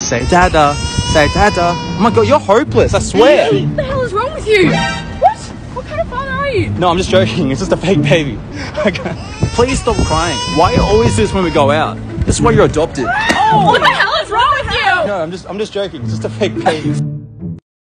Say dada. Say dada. Oh my god, you're hopeless, I swear. What the hell is wrong with you? What? What kind of father are you? No, I'm just joking. It's just a fake baby. Please stop crying. Why you always do this when we go out? This is why you're adopted. Oh, what the hell is wrong with you? No, I'm just joking. It's just a fake baby.